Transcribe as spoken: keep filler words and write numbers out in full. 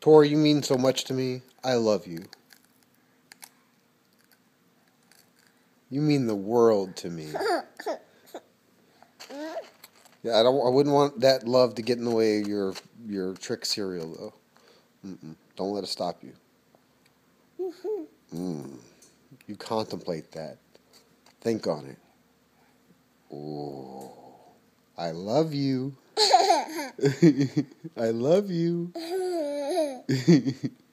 Tori, you mean so much to me. I love you. You mean the world to me. Yeah, I don't. I wouldn't want that love to get in the way of your your trick cereal, though. Mm-mm. Don't let it stop you. Mm. You contemplate that. Think on it. Oh, I love you. I love you.